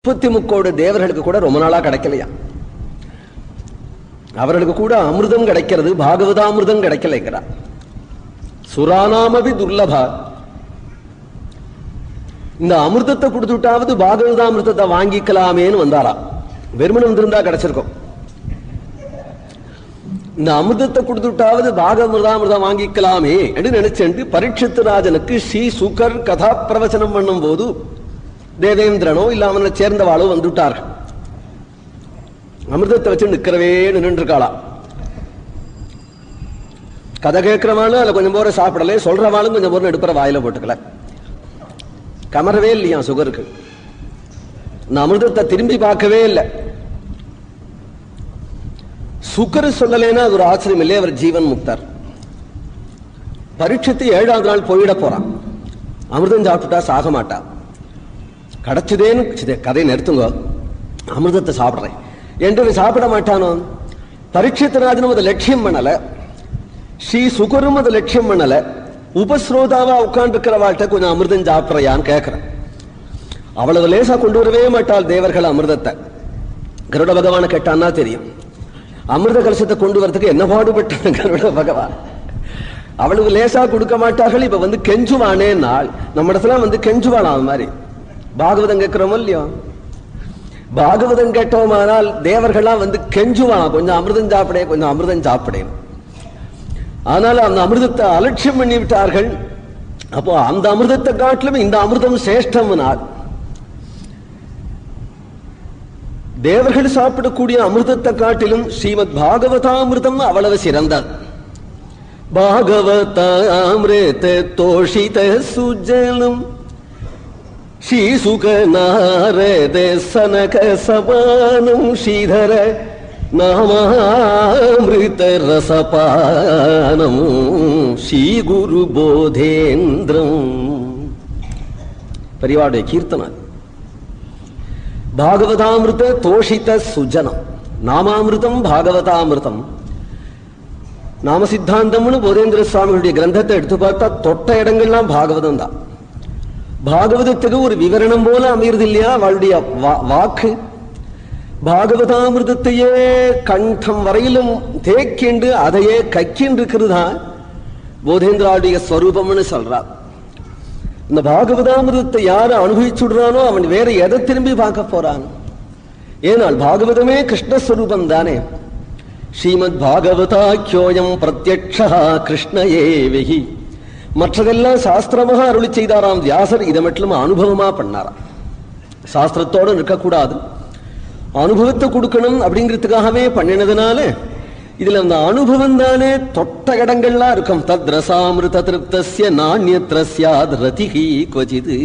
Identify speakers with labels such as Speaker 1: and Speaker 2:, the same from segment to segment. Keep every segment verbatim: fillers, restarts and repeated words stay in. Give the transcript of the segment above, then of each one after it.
Speaker 1: முப்பத்தி முக்கோடி தேவர்களுக்கு கூட ரொம்ப நாளா கிடைக்கலையா? அவர்களுக்கு கூட அமிர்தம் கிடைக்கிறது, பாகவதாமிர்தம் கிடைக்கலைங்கிறார். சுரானாமபி துர்லபா. இந்த அமிர்தத்தை கொடுத்துட்டாவது பாகவதாமிர்தத்தை வாங்கிக்கலாமேன்னு வந்தாரா. வெறுமன் வந்திருந்தா கிடைச்சிருக்கும். இந்த அமிர்தத்தை கொடுத்துட்டாவது பாகவதாமிர்தம் வாங்கிக்கலாமே என்று நினைச்சு பரீட்சித்து ராஜனுக்கு ஸ்ரீ சுகர் கதா பிரவச்சனம் பண்ணும் போது தேவேந்திரனோ இல்ல அவனை சேர்ந்தவாளோ வந்துட்டார்கள். அமிர்தத்தை வச்சு நிக்கிறவே நின்று இருக்காளா. கதை கேட்கிறவாளும் அதுல கொஞ்சம் போற சாப்பிடல, சொல்றவாளும் கொஞ்சம் போற எடுப்புற வாயில போட்டுக்கல. கமரவே இல்லையா சுகருக்கு. இந்த அமிர்தத்தை திரும்பி பார்க்கவே இல்லை. சுகர் சொல்லலைன்னா அது ஒரு ஆச்சரியம் இல்லையே, அவர் ஜீவன் முக்தர். பரீட்சித்து ஏழாவது நாள் போயிட போறான். அமிர்தம் சாப்பிட்டுட்டா சாக மாட்டா. கிடைச்சதேன்னு கதையை நிறுத்துங்க, அமிர்தத்தை சாப்பிடுறேன் என்று சாப்பிட மாட்டானோ. பரீட்சித்தராஜனும் அதை லட்சியம் பண்ணல, ஸ்ரீ சுகரும் அதை லட்சியம் பண்ணல. உபஸ்ரோதாவா உட்கார்ந்து இருக்கிறவாழ்கிட்ட கொஞ்சம் அமிர்தம் சாப்பிட்றையான்னு கேட்கிறேன். அவ்வளவு லேசா கொண்டு வரவே மாட்டாள் தேவர்கள் அமிர்தத்தை. கருட பகவான கேட்டான்னா தெரியும், அமிர்த கலசத்தை கொண்டு வரதுக்கு என்ன பாடுபட்ட கருட பகவான். அவ்வளவு லேசா கொடுக்க மாட்டார்கள். இப்ப வந்து கெஞ்சுவானே நாள் நம்ம இடத்துல வந்து கெஞ்சுவானா. அது மாதிரி பாகவதம் கேட்கிறோமோ இல்லையோ, பாகவதம் கேட்டோமானால் தேவர்கள்லாம் வந்து கெஞ்சுவானா, கொஞ்சம் அமிர்தம் சாப்பிடே, கொஞ்சம் அமிர்தம் சாப்பிடேன். ஆனால் அந்த அமிர்தத்தை அலட்சியம் பண்ணி விட்டார்கள். அப்போ அந்த அமிர்தத்தை காட்டிலும் இந்த அமிர்தம் சிரேஷ்டம்னால் தேவர்கள் சாப்பிடக்கூடிய அமிர்தத்தை காட்டிலும் ஸ்ரீமத் பாகவதாமிர்தம் அவ்வளவு சிறந்தது. பாகவதாமிருத தோஷித சுஜலம் ஸ்ரீ சுக நாரத சனக சபானம் ஸ்ரீதர நாமாமிருத ரசபானம் ஸ்ரீ குரு போதேந்திரம். பெரியவாளுடைய கீர்த்தனம். பாகவதாமிருத தோஷித சுஜனம். நாமாமிருதம் பாகவதாமிருதம். நாம சித்தாந்தம்னு போதேந்திர சுவாமிகளுடைய கிரந்தத்தை எடுத்து பார்த்தா தொட்ட இடங்கள்லாம் பாகவதம் தான். பாகவதத்துக்கு ஒரு விவரணம் போல அமைகிறது இல்லையா அவளுடைய வாக்கு. பாகவதாமிருதத்தையே கண்டம் வரையிலும் தேக்கிண்டு அதையே கக்கின்று இருக்கிறதா போதேந்திராவுடைய ஸ்வரூபம்னு சொல்றார். இந்த பாகவதாமிருதத்தை யாரு அனுபவிச்சுடுறானோ அவன் வேற எதை திரும்பி பார்க்க போறான். ஏனால் பாகவதமே கிருஷ்ணஸ்வரூபம் தானே. ஸ்ரீமத் பாகவதாக்கியோயம் பிரத்யக்ஷா கிருஷ்ண ஏவஹி. மற்றதெல்லாம் சாஸ்திரமாக அருளி செய்தாராம் வியாசர். இதை மட்டும் அனுபவமா பண்ணாராம். சாஸ்திரத்தோடு நிற்கக்கூடாது, அனுபவத்தை கொடுக்கணும் அப்படிங்கிறதுக்காகவே பண்ணினதுனால இதுல அந்த அனுபவம் தானே தொட்ட இடங்கள்லாம் இருக்கும். தத் ரசாமிருத திருப்தஸ்ய நாண்யத்ரஸ்யாத் ரதிஹி க்வசித்.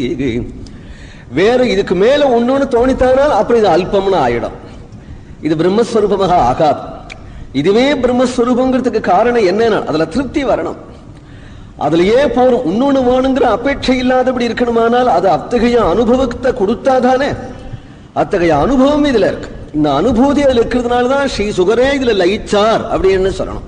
Speaker 1: வேற இதுக்கு மேல ஒன்னொன்னு தோணித்தானால் அப்புறம் இது அல்பம்னு ஆயிடும். இது பிரம்மஸ்வரூபமாக ஆகாது. இதுவே பிரம்மஸ்வரூபங்கிறதுக்கு காரணம் என்னன்னா அதுல திருப்தி வரணும். அதுலயே போறோம். இன்னொன்னு வேணுங்கிற அபேட்சை இல்லாதபடி இருக்கணுமானால் அது அத்தகைய அனுபவத்தை கொடுத்தாதானே. அத்தகைய அனுபவம் இதுல இருக்கு. இந்த அனுபூதி அதுல இருக்கிறதுனாலதான் ஸ்ரீ சுகரே இதுல லயிச்சார் அப்படின்னு சொல்லணும்.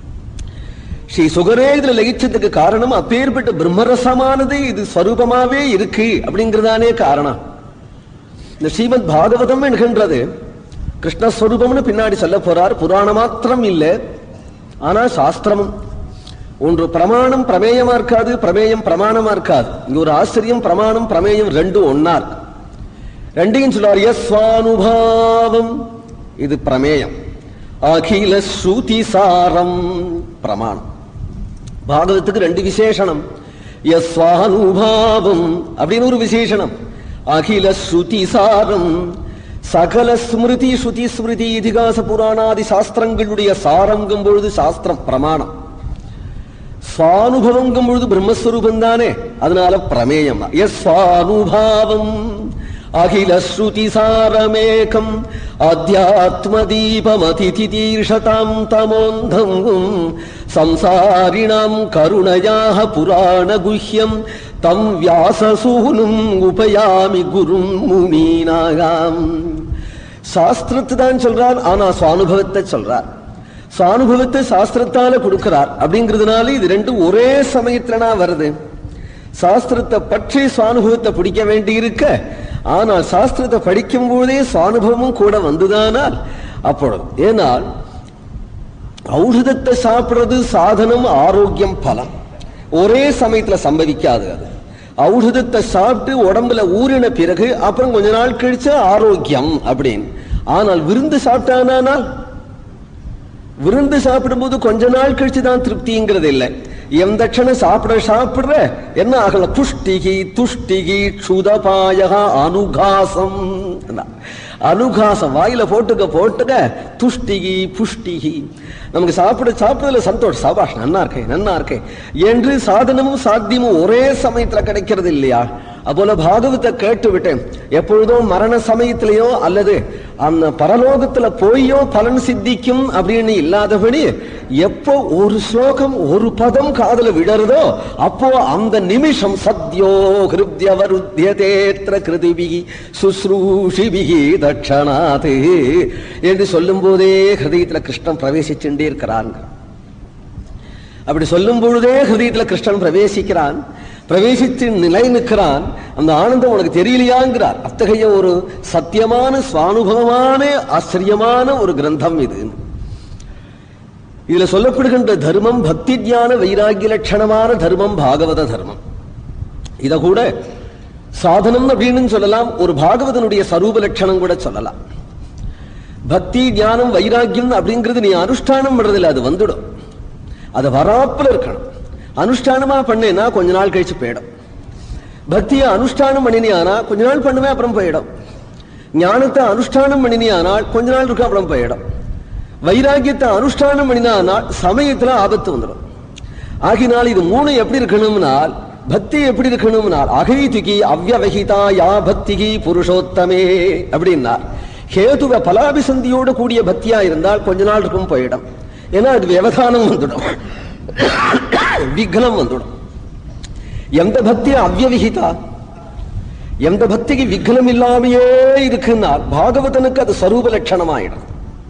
Speaker 1: ஸ்ரீ சுகரே இதுல லயிச்சதுக்கு காரணம் அப்பேற்பட்ட பிரம்மரசமானது இது ஸ்வரூபமாவே இருக்கு அப்படிங்கிறதானே காரணம். இந்த ஸ்ரீமத் பாகவதம் என்கின்றது கிருஷ்ணஸ்வரூபம்னு பின்னாடி சொல்ல போறார். புராணம் மாத்திரம் இல்லை, ஆனா சாஸ்திரமும். ஒன்று பிரமாணம் பிரமேயமா இருக்காது, பிரமேயம் பிரமாணமா இருக்காது. இங்க ஒரு ஆச்சரியம், பிரமாணம் பிரமேயம் ரெண்டும் ஒன்னா இருக்கு. ரெண்டையும் சொல்றார். யஸ்வானுபாவம் இது பிரமேயம், அகில ஸ்ருதி சாரம் பிரமாணம். பாகவத்துக்கு ரெண்டு விசேஷனம். யஸ்வானுபாவம் அப்படின்னு ஒரு விசேஷனம், அகில ஸ்ருதி சாரம். சகல ஸ்மிருதி ஸ்ருதி ஸ்மிருதி இதிகாச புராணாதி சாஸ்திரங்களுடைய சாரங்கும் பொழுது சாஸ்திரம் பிரமாணம். சுவானுபவங்கும் பொழுது பிரம்மஸ்வரூபம் தானே, அதனால பிரமேயம். யஸ்வானுபாவம் அகில ஸ்ருதி சாரமேகம் அத்யாத்மதீபமதிதீர்ஷதாம் தமோந்தம் சம்சாரிணாம் கருணயாக புராண குஹ்யம் தம் வியாசசூனும் உபயாமி குரும் முனீனாகாம். சாஸ்திரத்தை தான் சொல்றார், ஆனா சுவானுபவத்தை சொல்றார். சுவானுபவத்தை சாஸ்திரத்தால கொடுக்கிறார். அப்படிங்கிறதுனால இது ரெண்டும் ஒரே சமயத்துல வருது. சாஸ்திரத்தை பற்றி சுவானுபவத்தை பிடிக்க வேண்டி இருக்க, ஆனால் சாஸ்திரத்தை படிக்கும் போதே சுவானுபவமும் கூட வந்துதானால் அப்பொழுது, ஏனால் ஔஷதத்தை சாப்பிடுறது சாதனம், ஆரோக்கியம், பலம் ஒரே சமயத்துல சம்பவிக்காது. அது ஔஷதத்தை சாப்பிட்டு உடம்புல ஊறின பிறகு அப்புறம் கொஞ்ச நாள் கழிச்சு ஆரோக்கியம் அப்படின்னு. ஆனால் விருந்து சாப்பிட்டானால் விருந்து சாப்பிடும் போது கொஞ்ச நாள் கழிச்சுதான் திருப்திங்கிறது இல்லை. எந்த க்ஷணம் சாப்பிட சாப்பிடுற என்ன ஆகல, புஷ்டிகி துஷ்டிகி க்ஷுதபாயகா அனுகாசம். அனுகாசம் வாயில போட்டுக்க போட்டுக்க துஷ்டிகி புஷ்டிகி. நமக்கு சாப்பிட சாப்பிடுறதுல சந்தோஷம், சபாஷ் நன்னா இருக்கேன் நன்னா இருக்கேன் என்று சாதனமும் சாத்தியமும் ஒரே சமயத்துல கிடைக்கிறது இல்லையா? அப்போல பாகவத்தை கேட்டு விட்டேன். எப்பொழுதும் மரண சமயத்திலேயோ அல்லது அந்த பரலோகத்துல போயோ பலன் சித்திக்கும் அப்படின்னு இல்லாதபடி எப்போ ஒரு ஸ்லோகம் ஒரு பதம் காதல விடறதோ அப்போ அந்த நிமிஷம் சத்யோ ஹிருத்யவருத்யதேத்ர கிருதிபிகி சுஸ்ரூஷிபிகி தட்சணாது என்று சொல்லும் போதே ஹிருதயத்துல கிருஷ்ணன் பிரவேசிச்சுட்டே இருக்கிறான். அப்படி சொல்லும் பொழுதே ஹிருதயத்துல கிருஷ்ணன் பிரவேசிக்கிறான், பிரவேசித்து நிலை நிற்கிறான். அந்த ஆனந்தம் உனக்கு தெரியலையாங்கிறார். அத்தகைய ஒரு சத்தியமான சுவானுபவமான ஆச்சரியமான ஒரு கிரந்தம் இது. இதுல சொல்லப்படுகின்ற தர்மம் பக்தி ஞான வைராகிய லட்சணமான தர்மம் பாகவத தர்மம். இத கூட சாதனம் அப்படின்னு சொல்லலாம், ஒரு பாகவதனுடைய சரூப லட்சணம் கூட சொல்லலாம். பக்தி ஞானம் வைராகியம் அப்படிங்கிறது நீ அனுஷ்டானம் பண்றதில்லை, அது வந்துடும். அது வராப்புல இருக்கணும். அனுஷ்டானமா பண்ணேன்னா கொஞ்ச நாள் கழிச்சு போயிடும். பக்தியை அனுஷ்டானம் பண்ணினியானா கொஞ்ச நாள் பண்ணுவேன் அப்புறம் போயிடும். ஞானத்தை அனுஷ்டானம் பண்ணினியானால் கொஞ்ச நாள் இருக்கும் அப்புறம் போயிடும். வைராகியத்தை அனுஷ்டானம் பண்ணினால் சமயத்துல ஆபத்து வந்துடும். ஆகினால் இது மூணு எப்படி இருக்கணும்னால், பக்தி எப்படி இருக்கணும்னால் அகைதிகி அவ்வவகிதா யா பக்திகி புருஷோத்தமே அப்படின்னா ஹேதுவ பலாபிசந்தியோடு கூடிய பக்தியா இருந்தால் கொஞ்ச நாள் இருக்கும் போயிடும். ஏன்னா அது விவதானம் வந்துடும், விக்னம் வந்துடும். எந்த பக்தி அவ்வவிகிதா, எந்த பக்திக்கு விக்னம் இல்லாமையே இருக்குன்னால் பாகவதனுக்கு அது சரூப லட்சணமாயிடும்.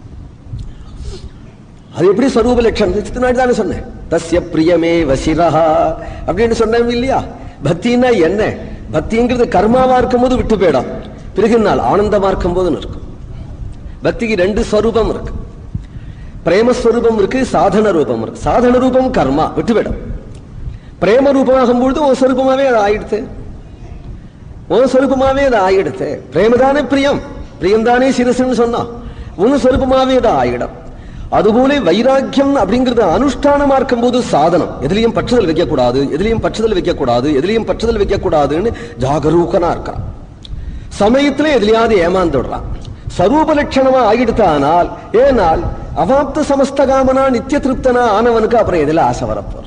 Speaker 1: அது எப்படி சரூப லட்சணம் தானே சொன்னேன், தஸ்ய பிரியமே வசிரஹா அப்படின்னு சொன்னேன் இல்லையா? பக்தின்னா என்ன? பக்திங்கிறது கர்மாவா இருக்கும் போது விட்டு போயிடும், பிறகு நாள் ஆனந்தமா இருக்கும் போது இருக்கும். பக்திக்கு ரெண்டு ஸ்வரூபம் இருக்கு, பிரேமஸ்வரூபம் இருக்கு, சாதன ரூபம் இருக்கு. சாதன ரூபம் கர்மா விட்டு போயிடும். பிரேம ரூபமாகும் பொழுது ஒரு சொரூபமாவே அது ஆயிடுத்து, ஒரு சொரூபமாவே அது ஆயிடுத்து. பிரேமதானே பிரியம், பிரியம்தானே சிரசுன்னு சொன்னா ஒன்னு சொரூபமாவே அது ஆயிடும். அதுபோல வைராக்கியம் அப்படிங்கிறது அனுஷ்டானமா இருக்கும் போது சாதனம். எதிலையும் பற்றுதல் வைக்க கூடாது, எதிலையும் பற்றுதல் வைக்க கூடாது, எதிலையும் பற்றுதல் வைக்க கூடாதுன்னு ஜாகரூகனா இருக்கான். சமயத்துல எதிலையாவது ஏமாந்து விடுறான். ஸ்வரூப லட்சணமா ஆகிடுத்தானால், ஏனால் அவாப்த சமஸ்தகாமனா நித்திய திருப்தனா ஆனவனுக்கு அப்புறம் எதில ஆசை வரப்போறது?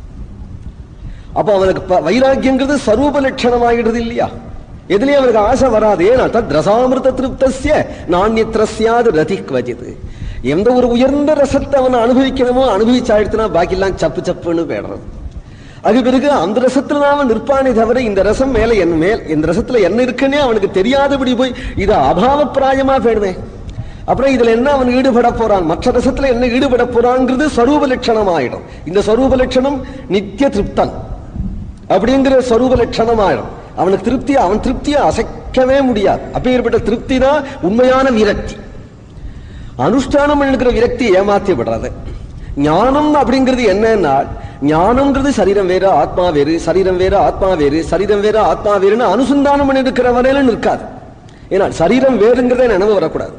Speaker 1: அப்ப அவனுக்கு வைராக்கியங்கிறது ஸ்வரூப லட்சணம் ஆகிடுது இல்லையா? எதுலயும் அவனுக்கு ஆசை வராது. ஏனால் தத் ரசாமிருத திருப்தஸ்ய நானியத்ரஸ்யாது ரதி குவஜித். எந்த ஒரு உயர்ந்த ரசத்தை அவனை அனுபவிக்கணுமோ அனுபவிச்சாயிடுத்துனா பாக்கி எல்லாம் சப்பு சப்புன்னு போயிடுறது. அது பிறகு அந்த ரசத்துல அவன் நிற்பானே தவிர இந்த ரசம் மேல என் மேல் இந்த ரசத்துல என்ன இருக்குன்னே அவனுக்கு தெரியாதபடி போய் இது அபாவ பிராயமா போயிடுவேன். அப்புறம் இதுல என்ன அவன் ஈடுபட போறான், மற்ற ரசத்துல என்ன ஈடுபட போறாங்கிறது ஸ்வரூப லட்சணம் ஆயிடும். இந்த ஸ்வரூப லட்சணம் நித்திய திருப்தன் அப்படிங்கிற ஸ்வரூப லட்சணம் ஆயிடும். அவனுக்கு திருப்தி, அவன் திருப்தியை அசைக்கவே முடியாது. அப்பேற்பட்ட திருப்தி தான் உண்மையான விரக்தி. அனுஷ்டானம் இருக்கிற விரக்தி ஏமாத்தி விடுறது. ஞானம் அப்படிங்கிறது என்னன்னா, ஞானம்ங்கிறது சரீரம் வேறு ஆத்மா வேறு, சரீரம் வேறு ஆத்மா வேறு, சரீரம் வேறு ஆத்மா வேறுன்னு அனுசந்தானம் பண்ணி இருக்கிற வரையில நிற்காது. ஏன்னா சரீரம் வேறுங்கிறதே நினைவு வரக்கூடாது,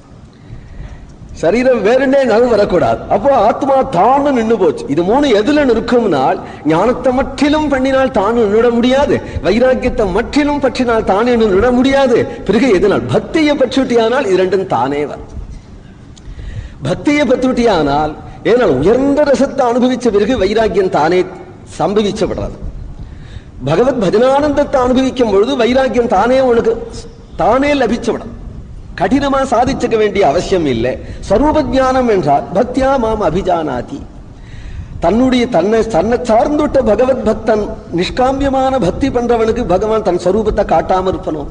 Speaker 1: சரீரம் வேறுனே நினைவு வரக்கூடாது. அப்போ ஆத்மா தானு நின்று போச்சு. இது மூணு எதுல நிற்கும்னால், ஞானத்தை மற்றிலும் பண்ணினால் தானு நிட முடியாது, வைராக்கியத்தை மற்றிலும் பற்றினால் தானே நிட முடியாது. பிறகு எதுனால் பக்தியை பற்றியானால் இது ரெண்டும் தானே வரும். பக்தியை பற்றியானால் ஏனால் உயர்ந்த ரசத்தை அனுபவிச்ச பிறகு வைராக்கியம் தானே சம்பவிச்சப்படுறது. பகவத் பஜனானந்தத்தை அனுபவிக்கும் பொழுது வைராக்கியம் தானே உனக்கு தானே லபிச்சுவிடும். கடினமா சாதிச்சுக்க வேண்டிய அவசியம் இல்லை. ஸ்வரூப ஞானம் என்றால் பக்தியா மாம் அபிஜானாதி. தன்னுடைய தன்னை தன்னை சார்ந்துட்ட பகவத் பக்தன் நிஷ்காமியமான பக்தி பண்றவனுக்கு பகவான் தன் ஸ்வரூபத்தை காட்டாம இருப்பனும்.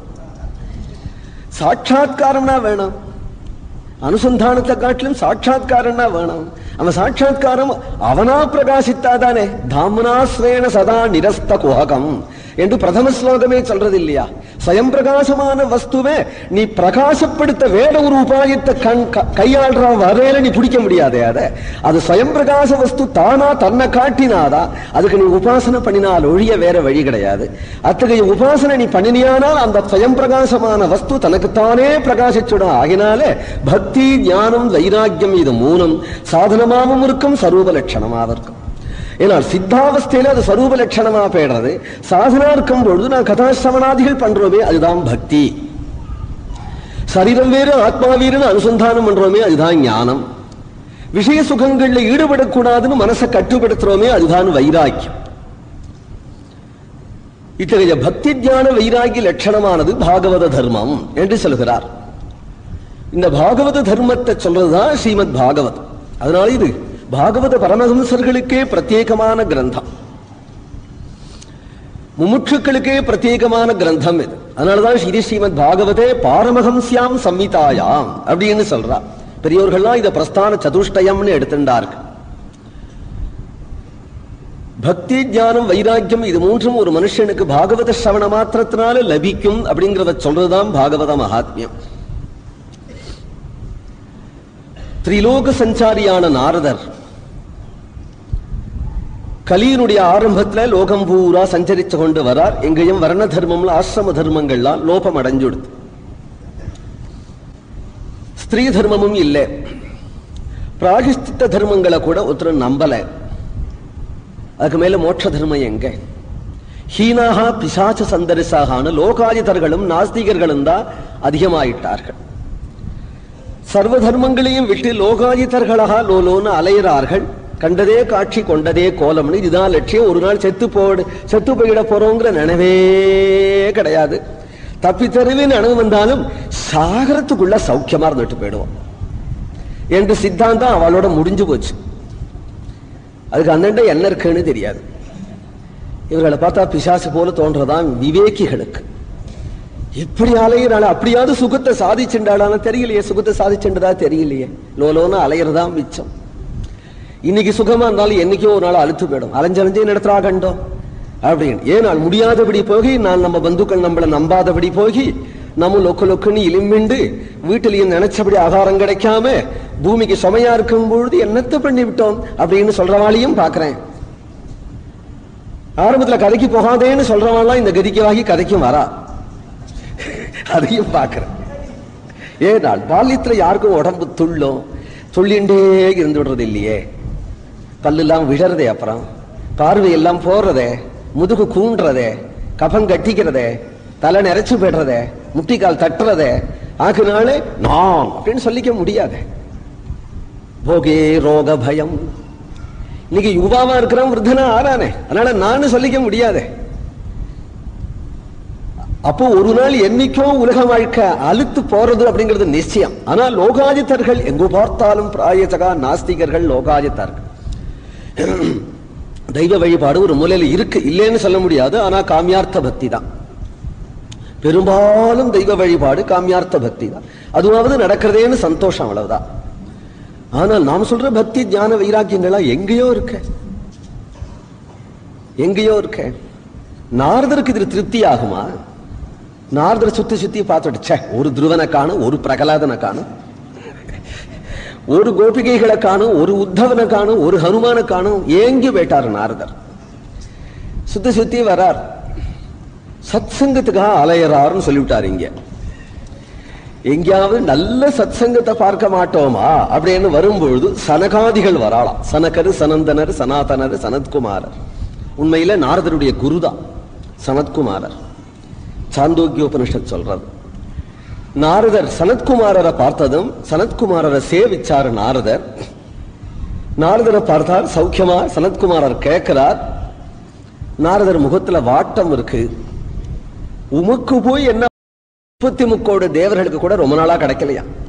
Speaker 1: சாட்சாத்காரம்னா வேணும், அனுசந்தானத்தை காட்டிலும் சாட்சாத்காரம்னா வேணும். அவன் சாட்சாத்காரம் அவனா பிரகாசித்தாதானே. தாமனா ஸ்வேன சதா நிரஸ்த குஹகம் என்று பிரதம ஸ்லோகமே சொல்றது இல்லையா? ஸ்வயம் பிரகாசமான வஸ்துவே நீ பிரகாசப்படுத்த வேற ஒரு உபாயத்தை கண் கையாளுற வரையில நீ பிடிக்க முடியாதே. அதை அது ஸ்வயம் பிரகாச வஸ்து தானா தன்னை காட்டினாதா அதுக்கு நீ உபாசனை பண்ணினால் ஒழிய வேற வழி கிடையாது. அத்தகைய உபாசனை நீ பண்ணினியானால் அந்த ஸ்வயம் பிரகாசமான வஸ்து தனக்குத்தானே பிரகாசிச்சுடும். ஆகினாலே பக்தி ஞானம் வைராக்கியம் இது மூணும் சாதனமாகவும் இருக்கும், சரூப லட்சணமாக இருக்கும். ஏன்னா சித்தாவஸ்தையில அது ஸ்வரூப லட்சணமா போயிடுறது. சாதனா இருக்கும் பொழுது நான் கதாசிரவணாதிகள் பண்றோமே அதுதான் பக்தி. சரீரம் வேறு ஆத்மா வேறுன்னு அனுசந்தானம் பண்றோமே அதுதான் ஞானம். விஷய சுகங்கள்ல ஈடுபடக்கூடாதுன்னு மனசை கட்டுப்படுத்துறோமே அதுதான் வைராக்கியம். இத்தகைய பக்தி ஞான வைராகிய லட்சணமானது பாகவத தர்மம் என்று சொல்கிறார். இந்த பாகவத தர்மத்தை சொல்றதுதான் ஸ்ரீமத் பாகவதம். அதனால இது பாகவத பரமஹம்சர்களுக்கே பிரத்யேகமான கிரந்தம், முமுட்சுக்களுக்கே பிரத்யேகமான கிரந்தம் இது. அதனாலதான் ஸ்ரீ ஸ்ரீமத் பாகவதே பாரமஹம்ஸ்யாம் சம்மிதாயாம் அப்படின்னு சொல்றா. பெரியோர்கள்லாம் இதை பிரஸ்தான சதுஷ்டயம்னு எடுத்துட்டார்கள். பக்தி ஞானம் வைராக்கியம் இது மூன்றும் ஒரு மனுஷனுக்கு பாகவத ஸ்ரவண மாத்திரத்தினால லபிக்கும் அப்படிங்கிறத சொல்றதுதான் பாகவத மகாத்மியம். திரிலோக சஞ்சாரியான நாரதர் கலியினுடைய ஆரம்பத்தில் லோகம் பூரா சஞ்சரிச்சு கொண்டு வரார். எங்கேயும் வர்ண தர்மம்ல ஆசிரம தர்மங்கள்லாம் லோபம் அடைஞ்சுடுது. ஸ்திரீ தர்மமும் இல்லை, பிராயஷ்சித்த தர்மங்களை கூட ஒருத்தர் நம்பல. அதுக்கு மேல மோட்ச தர்மம் எங்க? ஹீனாகா பிசாச்ச சந்தரிசாகான லோகாயுதர்களும் நாஸ்திகர்களும் தான் அதிகமாயிட்டார்கள். சர்வ தர்மங்களையும் விட்டு லோகாயுதர்களாக லோலோன்னு அலையிறார்கள். கண்டதே காட்சி கொண்டதே கோலம்னு இதுதான் லட்சியம். ஒரு நாள் செத்து போடு செத்து போயிட போறோங்கிற நினைவே கிடையாது. தப்பி தருவின்னு நினைவு வந்தாலும் சாகரத்துக்குள்ள சௌக்கியமா இருந்துட்டு போயிடுவோம் என்று சித்தாந்தம் அவளோட முடிஞ்சு போச்சு. அதுக்கு அண்ணன் என்ன இருக்குன்னு தெரியாது. இவர்களை பார்த்தா பிசாசு போல தோன்றதான் விவேகிகளுக்கு. எப்படி அலையிறாள், அப்படியாவது சுகத்தை சாதிச்சுண்டாளான்னு தெரியலையே, சுகத்தை சாதிச்சுண்டதா தெரியலையே, லோலோன்னு அலையிறதா மிச்சம். இன்னைக்கு சுகமா இருந்தாலும் என்னைக்கோ ஒரு நாள் அழுத்து போயிடும். அலைஞ்சலைஞ்சே நடத்துறா கண்டோம் அப்படின்னு. ஏன் நாள் முடியாதபடி போகி, நான் நம்ம பந்துக்கள் நம்மளை நம்பாதபடி போகி, நம்ம லொக்கு லொக்குன்னு இலிம்பிண்டு வீட்டிலையும் நினைச்சபடி ஆகாரம் கிடைக்காம பூமிக்கு சுமையா இருக்கும் பொழுது என்னத்தை பண்ணி விட்டோம் அப்படின்னு சொல்றவாளையும் பாக்குறேன். ஆரம்பத்துல கதைக்கு போகாதேன்னு சொல்றவாள்லாம் இந்த கதிக்கவாகி கதைக்கும் வரா, அதையும் பார்க்கிறேன். ஏனால் பால்யத்துல யாருக்கும் உடம்பு துள்ளும், துள்ளிண்டே இருந்து விடுறது இல்லையே, பல்லெல்லாம் விழறதே, அப்புறம் பார்வை எல்லாம் போறதே, முதுகு கூண்டுறதே, கபம் கட்டிக்கிறதே, தலை நிறைச்சு போயிடுறதே, முட்டிக்கால் தட்டுறதே. ஆகுனாலே நான் அப்படின்னு சொல்லிக்க முடியாது. போகே ரோக பயம். இன்னைக்கு யுவாவா இருக்கிறான், விருத்தனா ஆறானே, அதனால நான் சொல்லிக்க முடியாது. அப்போ ஒரு நாள் என்னைக்கோ உலக வாழ்க்கை அழுத்து போறது அப்படிங்கிறது நிச்சயம். ஆனா லோகாயுதர்கள் எங்கு பார்த்தாலும் பிராயச்சகா நாஸ்திகர்கள் லோகாயுதர்கள். தெய்வ வழிபாடு ஒரு மூலையில இருக்கு, இல்லைன்னு சொல்ல முடியாது. ஆனா காமியார்த்த பக்தி தான் பெரும்பாலும். தெய்வ வழிபாடு காமியார்த்த பக்தி தான், அதுவாவது நடக்கிறதேன்னு சந்தோஷம், அவ்வளவுதான். ஆனால் நாம் சொல்ற பக்தி ஞான வைராக்கியங்களா எங்கேயோ இருக்க, எங்கேயோ இருக்க. நாரதருக்கு இது திருப்தி ஆகுமா? நாரதர் சுத்தி சுத்தி பார்த்துட்டு ஒரு துருவனை காணும், ஒரு பிரகலாதனை காணும், ஒரு கோபிகைகளை காணும், ஒரு உத்தவனை காணும், ஒரு ஹனுமான காணும். ஏங்கி போயிட்டாரு நாரதர். சுத்தி சுத்தி வரார், சத் சங்கத்துக்காக அலையறாருன்னு சொல்லிவிட்டாரு. இங்க எங்கேயாவது நல்ல சத் சங்கத்தை பார்க்க மாட்டோமா அப்படின்னு வரும்பொழுது சனகாதிகள் வராளாம். சனகரு, சனந்தனர், சனாதனர், சனத்குமாரர். உண்மையில நாரதருடைய குருதான் சனத்குமாரர். சாந்தோக்கியோபனிஷத் சொல்றது. நாரதர் சனத்குமாரரை பார்த்ததும் சனத்குமாரரை சேவிச்சார் நாரதர். நாரதரை பார்த்தார், சௌக்கியமா? சனத்குமாரர் கேட்கிறார். நாரதர் முகத்துல வாட்டம் இருக்கு. உமக்கு போய் என்ன முப்பத்தி முக்கோடு தேவர்களுக்கு கூட ரொம்ப நாளா கிடைக்கலையா?